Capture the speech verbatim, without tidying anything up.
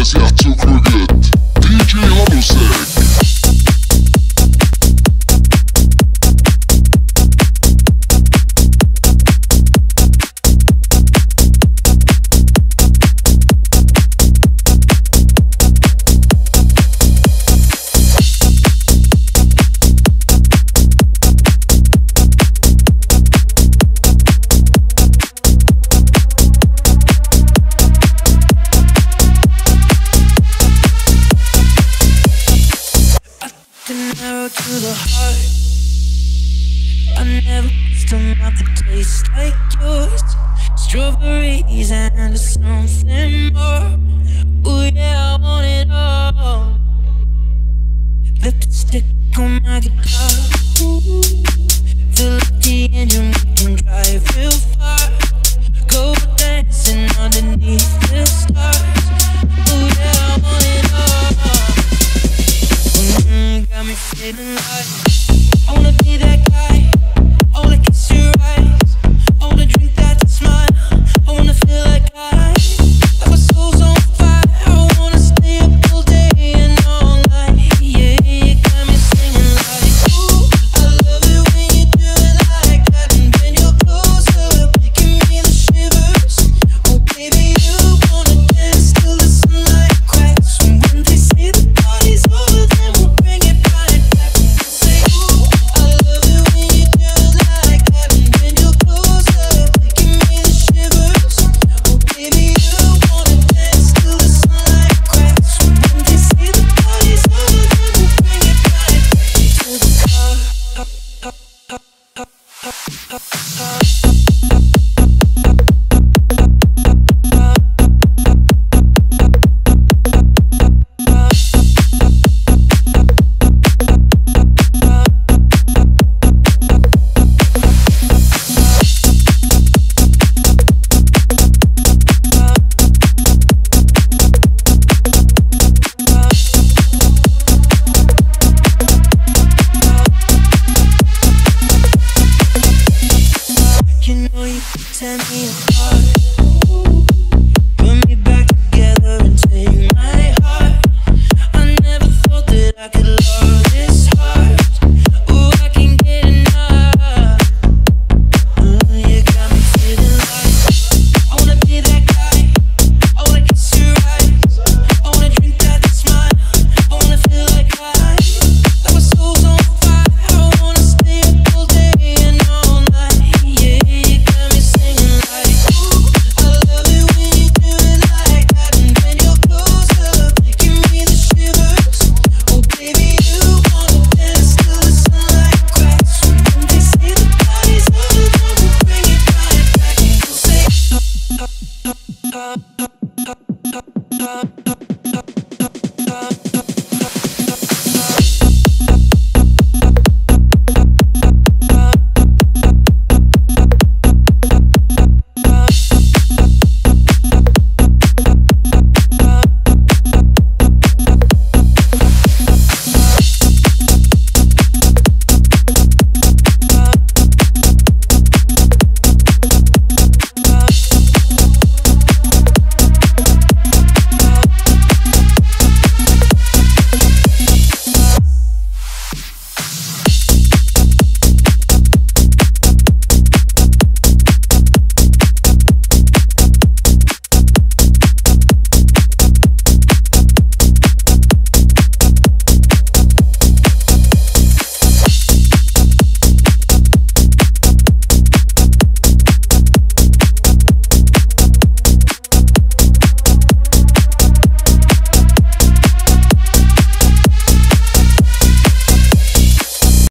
das Herzog vergeht. D J Hanuszek. Arrow to the heart. I never used a mouth that tastes like yours. Strawberries and something more. Ooh yeah, I want it all. Lipstick on my guitar. Feel lucky and you can drive real far. Go dancing underneath the stars. Ooh yeah, I want it all. Mm, got me feeling like I wanna be that guy. I wanna kiss your eyes. I wanna drink that smile. I wanna feel like I, like my soul's on fire. I wanna stay up all day and all night. Yeah, you got me singing like, ooh, I love it when you do it like that. And when you're closer, give me the shivers. Oh baby, you wanna dance till the sunlight cracks. And when they say the party's over, then we'll bring it right back. Say, ooh, I love it when you do it like that. And when you're closer, give me the shivers. Oh baby, you wanna dance till the sunlight cracks. And when they say the party's over, then we'll bring it right back to the car. Hop, hop, hop, hop, hop, hop, hop. You know you can tear me apart, put me back together and take my heart. I never thought that I could love this hard. Ooh, I can't get enough. Ooh, you got me feeling like I wanna be that guy. I wanna kiss your eyes. I wanna drink that smile. I wanna feel like I, like my soul's on fire. I wanna stay up all day and all night. Yeah, you got me singing like, ooh, I love it when you do it like that. And when you're closer, give me the shivers. Oh baby, you wanna dance till the sunlight cracks. And when they say the party's over, then we'll bring it right back. And we'll say, hop, hop, hop, hop, hop, hop, hop, hop.